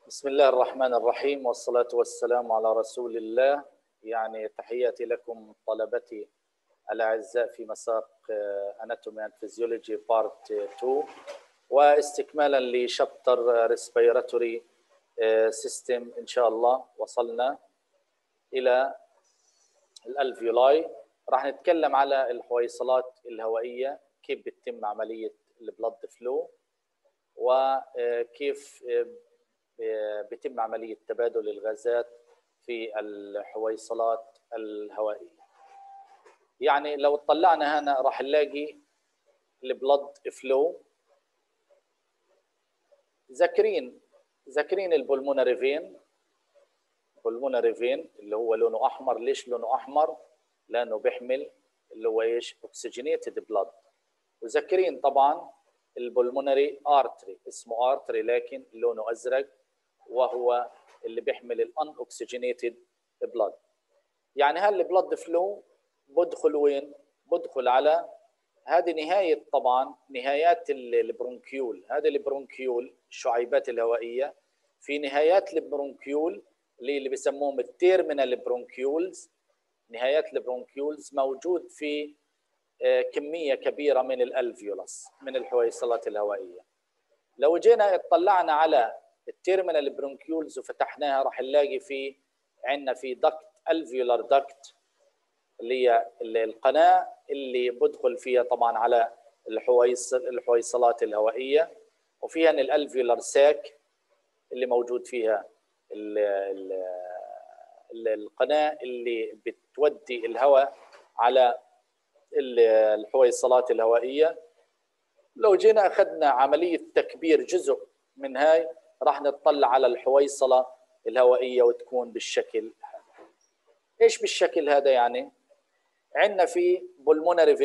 بسم الله الرحمن الرحيم والصلاة والسلام على رسول الله. يعني تحياتي لكم طلبتي الأعزاء في مساق Anatomy and Physiology Part 2 واستكمالا لشابتر Respiratory System. إن شاء الله وصلنا إلى الألفيولاي. راح نتكلم على الحويصلات الهوائية، كيف بتتم عملية البلد فلو وكيف بيتم عملية تبادل الغازات في الحويصلات الهوائية. يعني لو اطلعنا هنا راح نلاقي البلد فلو، ذاكرين البلمونري فين، اللي هو لونه احمر. ليش لونه احمر؟ لانه بيحمل اللي هو ايش؟ اوكسجينيتد بلد. وذاكرين طبعا البلمونري ارتري، اسمه ارتري لكن لونه ازرق، وهو اللي بيحمل الان اوكسجينيتد بلد. يعني هالبلد فلو بدخل وين؟ بدخل على هذه نهايه، طبعا نهايات البرونكيول. هذه البرونكيول الشعيبات الهوائيه، في نهايات البرونكيول اللي بيسموهم التيرمينال برونكيولز. نهايات البرونكيولز موجود في كميه كبيره من الالفيولس، من الحويصلات الهوائيه. لو جينا اطلعنا على التيرمينال برونكيولز وفتحناها راح نلاقي في عندنا في دكت، الفيولار دكت، اللي هي القناه اللي بدخل فيها طبعا على الحويصلات الهوائيه، وفيها الالفيولار ساك اللي موجود فيها القناه اللي بتودي الهواء على الحويصلات الهوائيه. لو جينا اخذنا عمليه تكبير جزء من هاي راح نطلع على الحويصله الهوائيه وتكون بالشكل هذا. ايش بالشكل هذا؟ يعني عندنا في بلمونري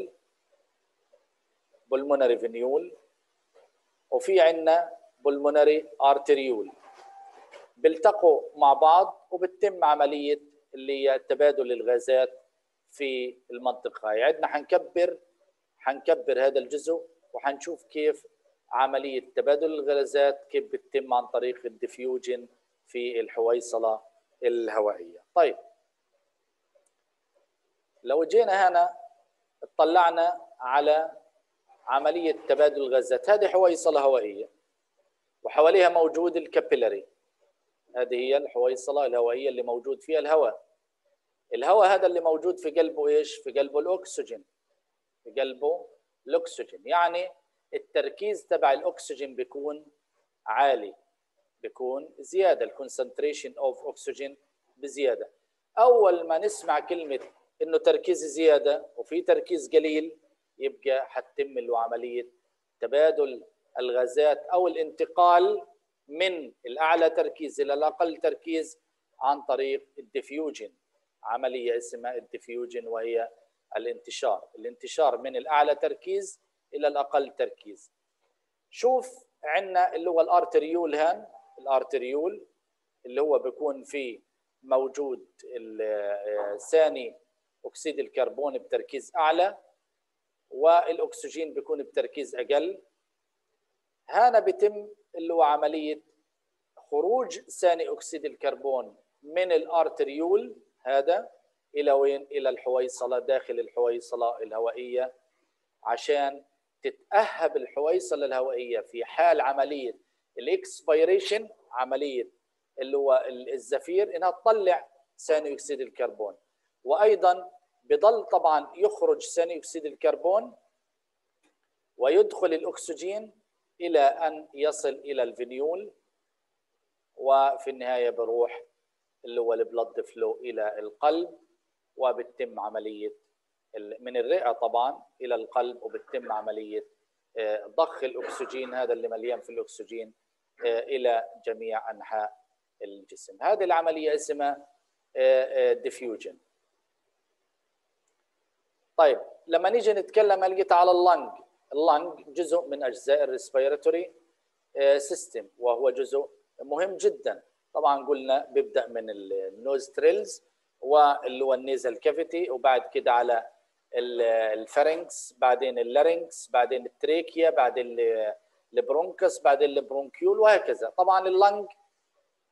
فينيول وفي عندنا بلمونري ارتريول، بيلتقوا مع بعض وبتتم عمليه اللي هي تبادل الغازات في المنطقه هاي. عندنا حنكبر هذا الجزء وحنشوف كيف عمليه تبادل الغازات كيف بتتم عن طريق الديفيوجن في الحويصله الهوائيه. طيب لو جينا هنا اطلعنا على عمليه تبادل الغازات، هذه حويصله هوائيه وحواليها موجود الكابيلاري. هذه هي الحويصله الهوائيه اللي موجود فيها الهواء هذا اللي موجود في قلبه ايش؟ في قلبه الاكسجين، يعني التركيز تبع الاكسجين بيكون عالي، بيكون زياده، الكونسنتريشن اوف اوكسجين بزياده. اول ما نسمع كلمه انه تركيز زياده وفي تركيز قليل، يبقى حتتم له عمليه تبادل الغازات او الانتقال من الاعلى تركيز الى الاقل تركيز عن طريق الديفيوجن، عمليه اسمها الديفيوجن، وهي الانتشار من الاعلى تركيز الى الاقل تركيز. شوف عندنا اللي هو الارتريول اللي هو بيكون فيه موجود ثاني اكسيد الكربون بتركيز اعلى والاكسجين بيكون بتركيز اقل. هنا بيتم اللي هو عمليه خروج ثاني اكسيد الكربون من الارتريول هذا الى وين؟ الى الحويصله، داخل الحويصله الهوائيه، عشان تتاهب الحويصله الهوائيه في حال عمليه الاكسبيريشن، عمليه اللي هو الزفير، انها تطلع ثاني اكسيد الكربون. وايضا بضل طبعا يخرج ثاني اكسيد الكربون ويدخل الاكسجين الى ان يصل الى الفينيول، وفي النهايه بروح اللي هو البلد فلو الى القلب، وبتتم عمليه من الرئه طبعا الى القلب، وبتتم عمليه ضخ الاكسجين هذا اللي مليان في الاكسجين الى جميع انحاء الجسم. هذه العمليه اسمها ديفيوجن. طيب لما نيجي نتكلم لقيت على اللنج جزء من اجزاء الريسبيراتوري سيستم، وهو جزء مهم جدا. طبعا قلنا بيبدا من النوستريلز واللي هو النيزل كافيتي، وبعد كده على الفارنكس، بعدين اللارنكس، بعدين التريكيا، بعدين البرونكس، بعدين البرونكيول، وهكذا. طبعا اللنج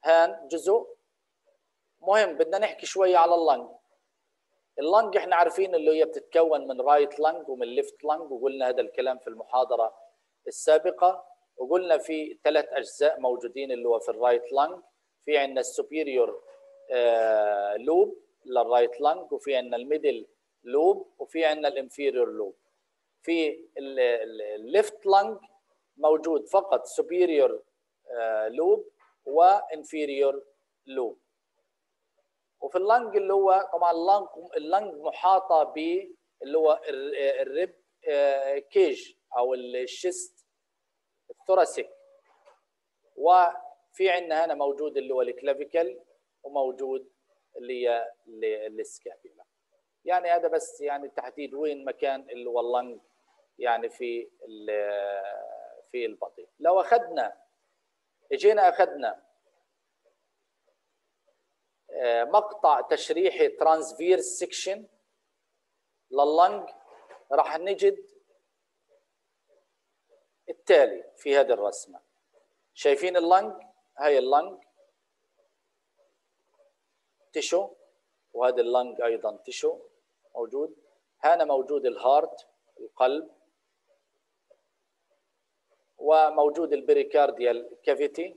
هان جزء مهم. بدنا نحكي شويه على اللنج. اللنج احنا عارفين اللي هي بتتكون من رايت لنج ومن ليفت لنج، وقلنا هذا الكلام في المحاضره السابقه، وقلنا في 3 اجزاء موجودين اللي هو في الرايت لنج. في عندنا السوبيريور لوب للرايت لنج، وفي عندنا الميدل لوب، وفي عندنا الانفيريور لوب. في الليفت لنج موجود فقط سوبيريور لوب وانفيريور لوب. وفي اللنج اللي هو طبعا اللنج محاطه ب اللي هو الريب كيج او الشيست الثوراسيك، وفي عندنا هنا موجود اللي هو الكلافيكل، وموجود اللي هي السكابيلا. يعني هذا بس يعني تحديد وين مكان اللي هو اللنج يعني في البطن. لو اجينا اخذنا مقطع تشريحي ترانسفيرس سيكشن لللنج، راح نجد التالي في هذه الرسمه. شايفين اللنج؟ هاي اللنج تيشو، وهذا اللنج ايضا تيشو موجود. هنا موجود الهارت القلب، وموجود البريكارديال كافيتي،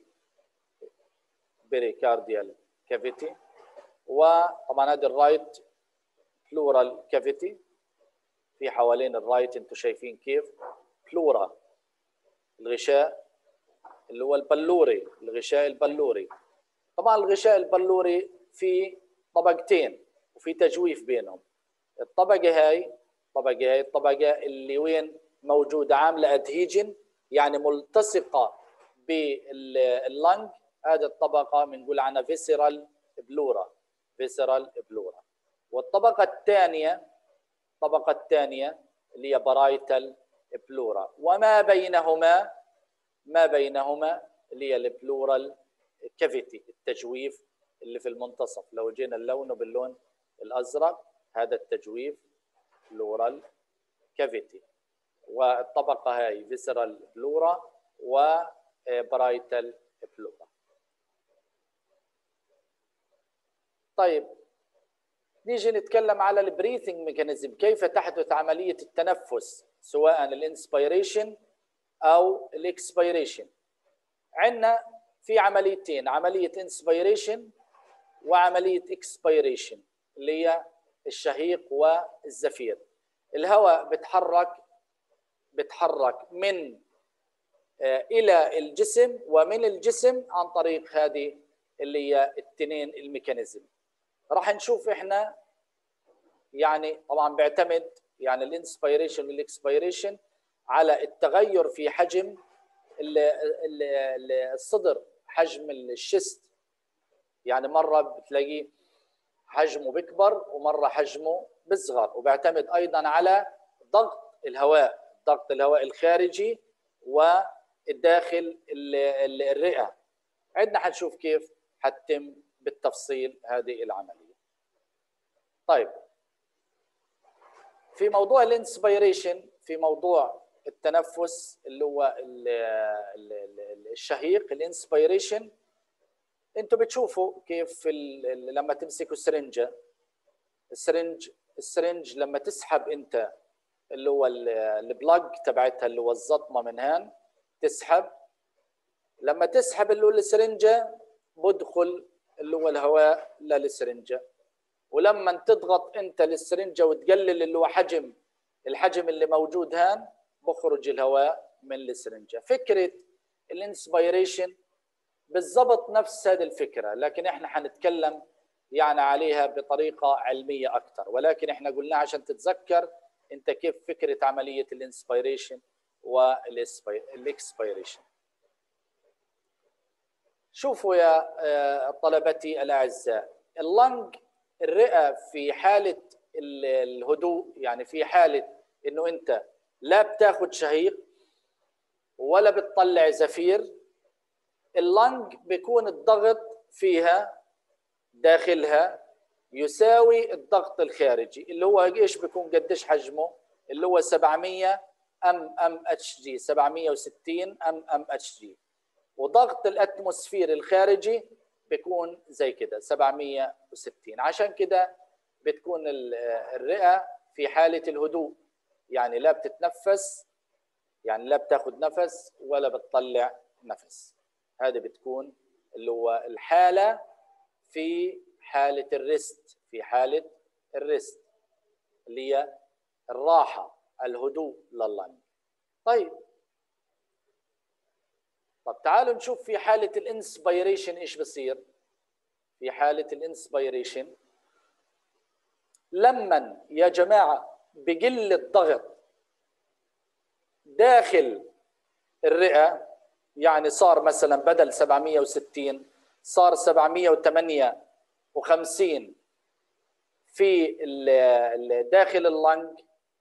بريكارديال كافيتي، وطبعا هذا الرايت بلورال كافيتي. في حوالين الرايت انتم شايفين كيف بلورا الغشاء اللي هو البلوري، الغشاء البلوري. طبعا الغشاء البلوري في طبقتين وفي تجويف بينهم. الطبقه هاي الطبقه اللي وين موجوده عامله ادهيجن، يعني ملتصقه باللنج. هذه الطبقه بنقول عنها فيسرال بلورا، فيسرال بلورا. والطبقه الثانيه اللي هي بارايتال بلورا، وما بينهما اللي هي البلورال كافيتي، التجويف اللي في المنتصف. لو جينا نلونه باللون الازرق، هذا التجويف بلورال كافيتي. والطبقه هاي فيسرال بلورا وبرايتال بلورا. طيب نيجي نتكلم على البريثنج ميكانيزم، كيف تحدث عمليه التنفس سواء الانسبيريشن او الاكسبيريشن. عندنا في عمليتين، عمليه انسبيريشن وعمليه اكسبيريشن، اللي هي الشهيق والزفير. الهواء بتحرك من الى الجسم ومن الجسم عن طريق هذه اللي هي التنين الميكانيزم. راح نشوف احنا يعني طبعا بيعتمد يعني الانسبيريشن والاكسبيريشن على التغير في حجم الصدر، حجم الشست. يعني مره بتلاقيه حجمه بيكبر ومره حجمه بيصغر، وبيعتمد ايضا على ضغط الهواء الخارجي والداخل الرئه. عندنا حنشوف كيف حتتم بالتفصيل هذه العمليه. طيب في موضوع الانسبيريشن، في موضوع التنفس اللي هو الشهيق الانسبيريشن، انتوا بتشوفوا كيف لما تمسكوا السرنج لما تسحب انت اللي هو البلاج تبعتها اللي هو الزطمه من هان، تسحب. لما تسحب اللي هو السرنجه بدخل اللي هو الهواء للسرنجه، ولما تضغط انت للسرنجه وتقلل اللي هو الحجم اللي موجود هان، بخرج الهواء من السرنجه. فكره الانسبيريشن بالضبط نفس هذه الفكره، لكن احنا حنتكلم يعني عليها بطريقه علميه اكثر، ولكن احنا قلنا عشان تتذكر انت كيف فكره عمليه الانسبيريشن والاكسبيريشن. شوفوا يا طلبتي الاعزاء، اللنج الرئه في حاله الهدوء، يعني في حاله انه انت لا بتاخذ شهيق ولا بتطلع زفير، اللنج بيكون الضغط فيها داخلها يساوي الضغط الخارجي، اللي هو ايش بيكون قديش حجمه؟ اللي هو 700 mmHg، 760 mmHg. وضغط الاتموسفير الخارجي بيكون زي كده 760. عشان كده بتكون الرئة في حالة الهدوء، يعني لا بتتنفس، يعني لا بتاخد نفس ولا بتطلع نفس. هذه بتكون اللي هو الحالة في حالة الريست، في حالة الريست اللي هي الراحة، الهدوء لللنج. طيب تعالوا نشوف في حالة الانسبيريشن ايش بصير. في حالة الانسبيريشن لما يا جماعة بقل الضغط داخل الرئة، يعني صار مثلا بدل 760 صار 758 في داخل اللنج،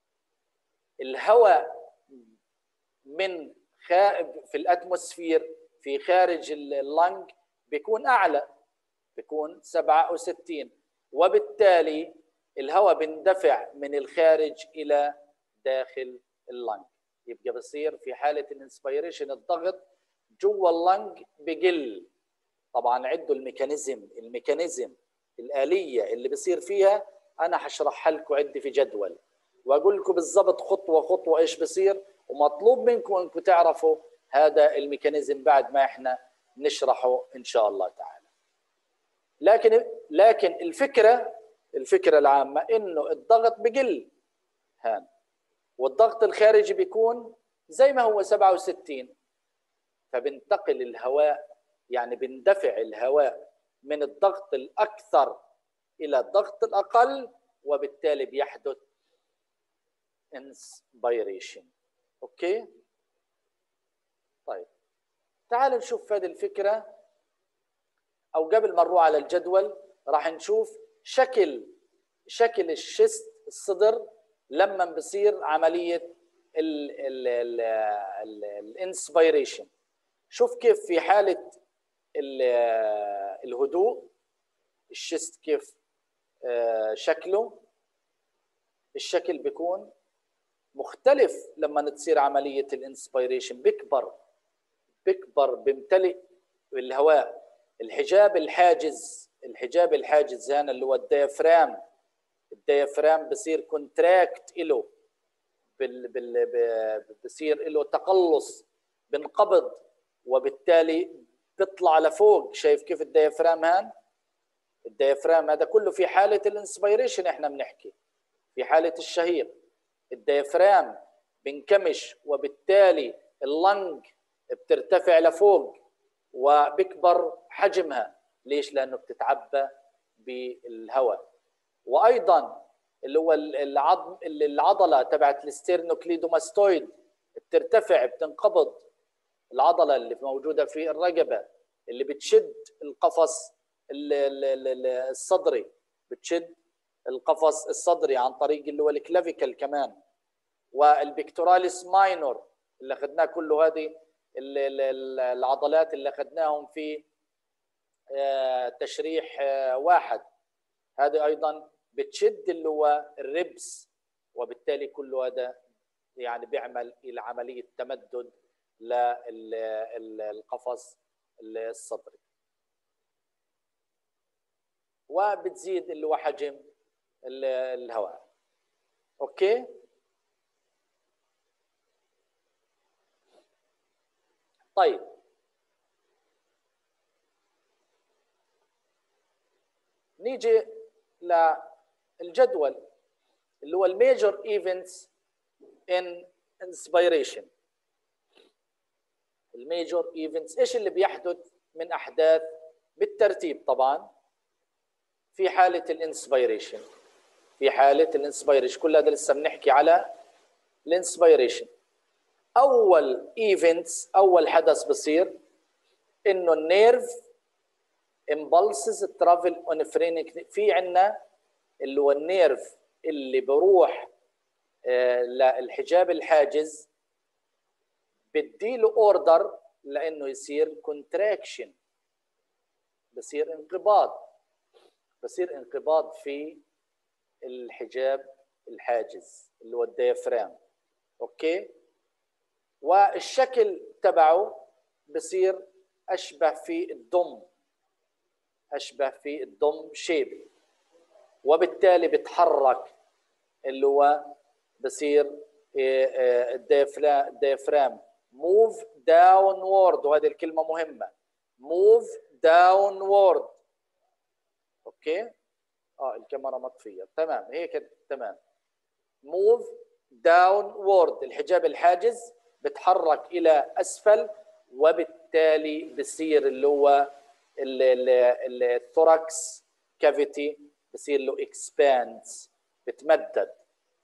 الهواء من في الاتموسفير في خارج اللنج بيكون اعلى، بيكون 67، وبالتالي الهواء بيندفع من الخارج الى داخل اللنج. يبقى بصير في حاله الانسبيريشن الضغط جوا اللنج بقل. طبعا عدوا الميكانيزم الآلية اللي بصير فيها، انا هشرحها لكم عندي في جدول واقول لكم بالضبط خطوه خطوه ايش بصير، ومطلوب منكم انكم تعرفوا هذا الميكانيزم بعد ما احنا نشرحه ان شاء الله تعالى. لكن الفكره العامه انه الضغط بقل هان، والضغط الخارجي بيكون زي ما هو 67، فبنتقل الهواء، يعني بندفع الهواء من الضغط الاكثر الى الضغط الاقل، وبالتالي بيحدث inspiration. اوكي؟ طيب تعالوا نشوف هذه الفكره، او قبل ما نروح على الجدول راح نشوف شكل الشست الصدر لما بصير عمليه الانسبيريشن. شوف كيف في حاله الهدوء الشست كيف شكله. الشكل بيكون مختلف لما تصير عمليه الانسبيريشن، بيكبر بيمتلئ بالهواء. الحجاب الحاجز هنا اللي هو الديافرام بصير كونتراكت له، بصير له تقلص، بنقبض، وبالتالي بيطلع لفوق. شايف كيف الديافرام هذا كله في حاله الانسبيريشن. احنا بنحكي في حاله الشهيق الديافرام بنكمش، وبالتالي اللنج بترتفع لفوق وبكبر حجمها. ليش؟ لانه بتتعبى بالهواء. وايضا اللي هو العضله تبعت الستيرنوكليدوماستويد بترتفع، بتنقبض. العضله اللي موجوده في الرقبه اللي بتشد القفص الصدري، بتشد القفص الصدري عن طريق اللي هو الكلافيكال كمان. والبيكتوراليس ماينور اللي اخذناه كله، هذه العضلات اللي اخذناهم في تشريح واحد، هذه ايضا بتشد اللي هو الربس، وبالتالي كل هذا يعني بيعمل الى عمليه تمدد للقفص الصدري، وبتزيد اللي هو حجم الهواء. اوكي؟ طيب نيجي للجدول اللي هو الميجر ايفنتس ان انسبيريشن. الميجر ايفنتس ايش اللي بيحدث من احداث بالترتيب طبعا في حاله الانسبيريشن. كل هذا لسه بنحكي على الانسبيريشن. اول حدث بصير انه النيرف امبلسز ترافل اون فرينك. في عندنا اللي هو النيرف اللي بروح للحجاب الحاجز، بديله اوردر لانه يصير كونتراكشن، بصير انقباض في الحجاب الحاجز اللي هو الديافرام. اوكي؟ والشكل تبعه بصير اشبه في الضم، اشبه في الدوم شيب، وبالتالي بتحرك اللي هو بصير الديافرام موف داونورد، وهذه الكلمه مهمه، موف داونورد. اوكي، الكاميرا مطفيه، تمام هيك تمام. موف داونورد، الحجاب الحاجز بتحرك الى اسفل، وبالتالي بصير اللي هو الثوركس كافيتي بصير له اكسباندز، بتمدد.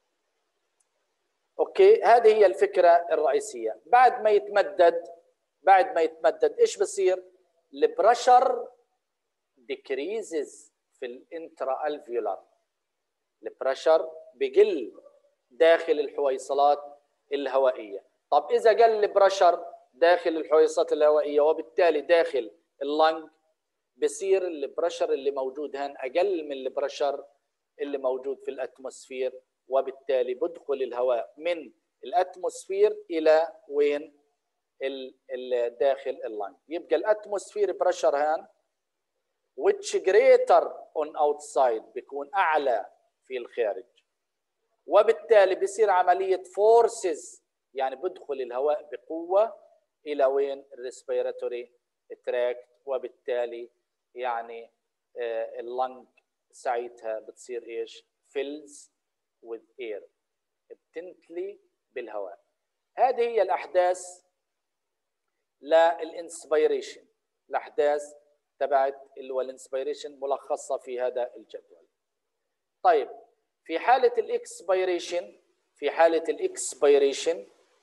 اوكي، هذه هي الفكره الرئيسيه. بعد ما يتمدد ايش بصير؟ البريشر decreases في الانترا الفيولار، البريشر بقل داخل الحويصلات الهوائيه. طب اذا قل البريشر داخل الحويصلات الهوائيه وبالتالي داخل اللنج، بصير البريشر اللي موجود هان اقل من البريشر اللي موجود في الاتموسفير، وبالتالي بدخل الهواء من الاتموسفير الى وين؟ داخل اللنج. يبقى الاتموسفير بريشر هان which greater on outside بيكون اعلى في الخارج، وبالتالي بيصير عمليه فورسز، يعني بدخل الهواء بقوه الى وين؟ الريسبيراتوري تراكت، وبالتالي يعني اللنج ساعتها بتصير ايش؟ fills with air، بتمتلي بالهواء. هذه هي الاحداث للانسبيريشن، الاحداث تبعت اللي هو الانسبيريشن ملخصه في هذا الجدول. طيب في حاله الاكسبيريشن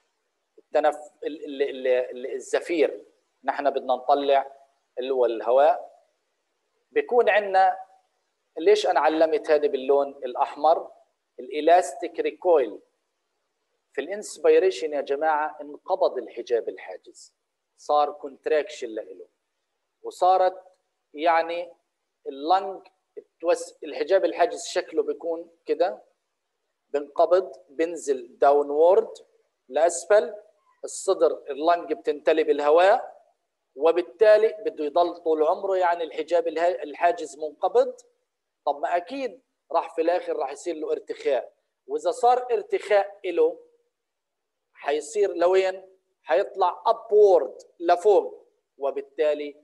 الزفير، نحن بدنا نطلع اللي هو الهواء، بيكون عندنا، ليش انا علمت هذه باللون الاحمر؟ الالاستيك ريكويل. في الانسبيريشن يا جماعه انقبض الحجاب الحاجز، صار كونتراكشن له، وصارت يعني اللنج الحجاب الحاجز شكله بيكون كده، بنقبض، بنزل داونورد لاسفل، الصدر اللنج بتمتلي بالهواء، وبالتالي بده يضل طول عمره يعني الحجاب الحاجز منقبض. طب ما اكيد راح في الاخر راح يصير له ارتخاء، واذا صار ارتخاء له حيصير لوين؟ حيطلع ابورد لفوق، وبالتالي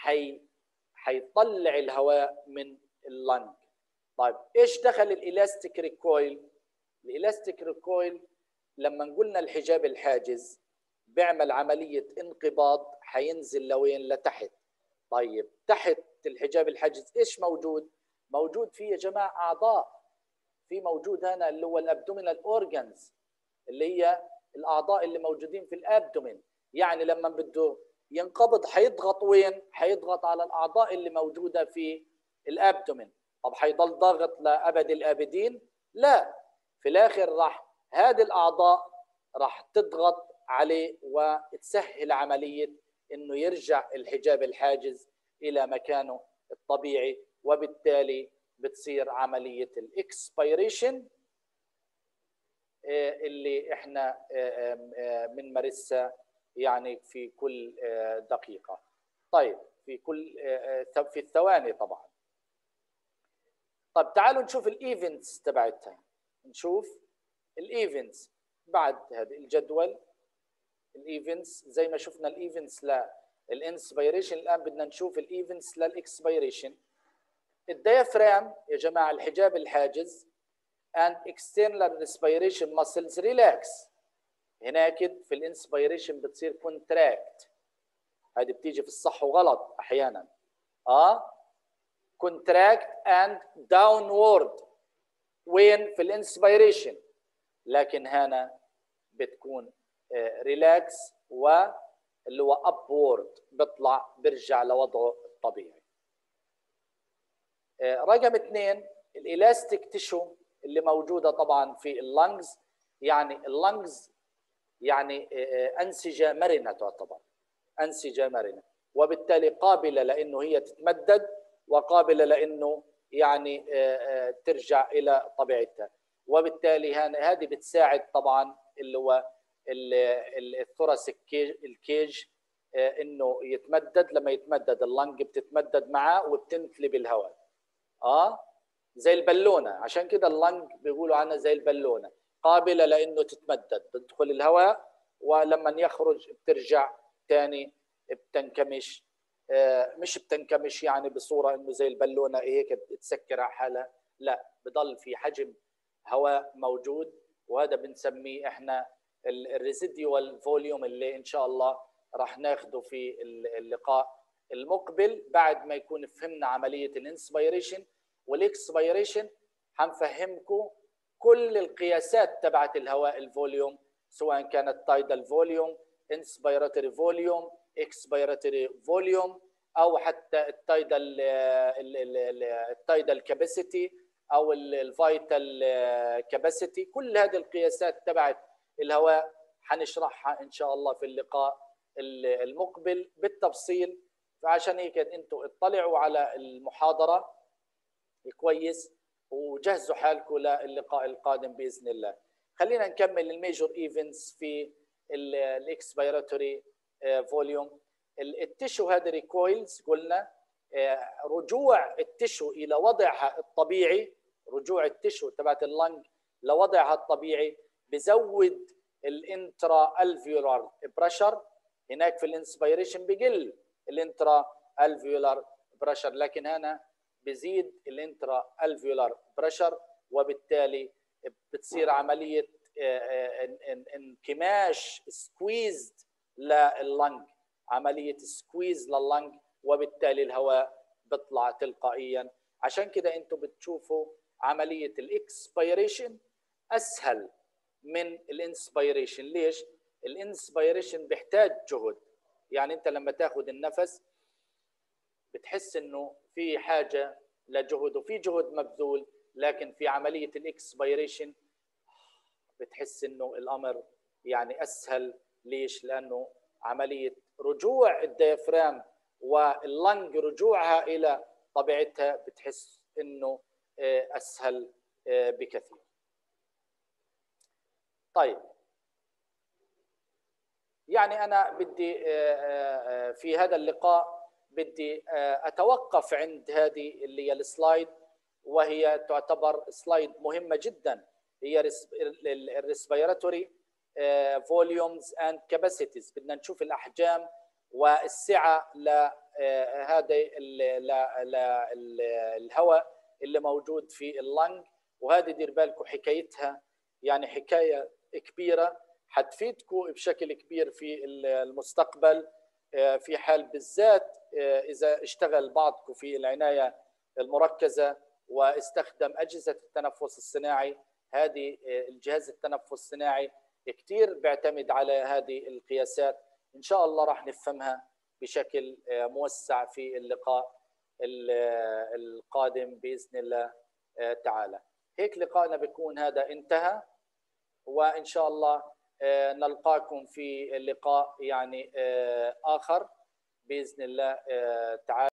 حيطلع الهواء من اللنج. طيب ايش دخل الالاستيك ريكويل؟ الالاستيك ريكويل لما قلنا الحجاب الحاجز بيعمل عمليه انقباض، حينزل لوين؟ لتحت. طيب تحت الحجاب الحاجز ايش موجود؟ موجود فيه يا جماعه اعضاء، في موجود هنا اللي هو الابدومينال اورجانز، اللي هي الاعضاء اللي موجودين في الابدومين. يعني لما بده ينقبض حيضغط وين؟ حيضغط على الاعضاء اللي موجوده في الابدومين. طب حيضل ضاغط لابد الابدين؟ لا، في الاخر راح هذه الاعضاء راح تضغط عليه وتسهل عمليه انه يرجع الحجاب الحاجز الى مكانه الطبيعي، وبالتالي بتصير عمليه الاكسبيريشن اللي احنا بنمارسها يعني في كل دقيقه. طيب في الثواني طبعا. طب تعالوا نشوف الايفنتس تبعتها، نشوف الايفنتس بعد هذا الجدول. الايفنتس زي ما شفنا الايفنتس للانسبيريشن، الان بدنا نشوف الايفنتس للاكسبيريشن. الديافرام يا جماعه الحجاب الحاجز and external respiration muscles relax. هناك في الانسبيريشن بتصير contract، هذه بتيجي في الصح وغلط احيانا. contract and downward وين؟ في الانسبيريشن، لكن هنا بتكون ريلاكس واللي هو ابورد، بيطلع بيرجع لوضعه الطبيعي. رقم 2 الالاستيك تيشو اللي موجوده طبعا في اللنجز. يعني اللنجز يعني انسجه مرنه، تعتبر انسجه مرنه، وبالتالي قابله لانه هي تتمدد، وقابله لانه يعني ترجع الى طبيعتها، وبالتالي هذه بتساعد طبعا اللي هو الثوراسيك الكيج انه يتمدد. لما يتمدد اللنج بتتمدد معاه وبتنتلي بالهواء، زي البالونه. عشان كده اللنج بيقولوا عنها زي البالونه، قابله لانه تتمدد، بتدخل الهواء ولما يخرج بترجع ثاني بتنكمش. مش بتنكمش يعني بصوره انه زي البالونه هيك تسكر على حالها، لا، بضل في حجم هواء موجود، وهذا بنسميه احنا الريزيديوال فوليوم، اللي ان شاء الله راح ناخده في اللقاء المقبل بعد ما يكون فهمنا عمليه الانسبيريشن والاكسبيريشن. هنفهمكم كل القياسات تبعت الهواء الفوليوم، سواء كانت تايدال فوليوم، انسبيراتوري فوليوم، اكسبيراتوري فوليوم، او حتى التايدال كاباسيتي او الفيتال كاباسيتي. كل هذه القياسات تبعت الهواء هنشرحها ان شاء الله في اللقاء المقبل بالتفصيل. فعشان هيك انتم اطلعوا على المحاضره كويس وجهزوا حالكم للقاء القادم باذن الله. خلينا نكمل الميجور ايفنتس في الاكسبيراتوري فوليوم. التشو هذا ريكويلز، قلنا رجوع التشو الى وضعها الطبيعي، رجوع التشو تبعت اللنج لوضعها الطبيعي بزود الانترا الفيولار بريشر. هناك في الانسبيريشن بقل الانترا الفيولار بريشر، لكن هنا بزيد الانترا الفيولار بريشر، وبالتالي بتصير عمليه انكماش سكويزد لللنج، عمليه سكويز لللنج، وبالتالي الهواء بيطلع تلقائيا. عشان كده انتم بتشوفوا عمليه الاكسبيريشن اسهل من الانسبيريشن. ليش؟ الانسبيريشن بيحتاج جهد، يعني انت لما تاخذ النفس بتحس انه في حاجه لجهد وفي جهد مبذول، لكن في عمليه الاكسبيريشن بتحس انه الامر يعني اسهل. ليش؟ لانه عمليه رجوع الديافرام واللنج رجوعها الى طبيعتها بتحس انه اسهل بكثير. طيب، يعني انا بدي في هذا اللقاء بدي اتوقف عند هذه اللي هي السلايد، وهي تعتبر سلايد مهمه جدا، هي الريسبيراتوري فوليومز اند كاباسيتيز. بدنا نشوف الاحجام والسعه لهذا الهواء اللي موجود في اللنج، وهذه دير بالكم حكايتها يعني حكايه كبيره حتفيدكم بشكل كبير في المستقبل، في حال بالذات اذا اشتغل بعضكم في العنايه المركزه واستخدم اجهزه التنفس الصناعي. هذه الجهاز التنفس الصناعي كثير بيعتمد على هذه القياسات. ان شاء الله راح نفهمها بشكل موسع في اللقاء القادم باذن الله تعالى. هيك لقائنا بيكون هذا انتهى، وان شاء الله نلقاكم في اللقاء يعني آخر بإذن الله تعالى.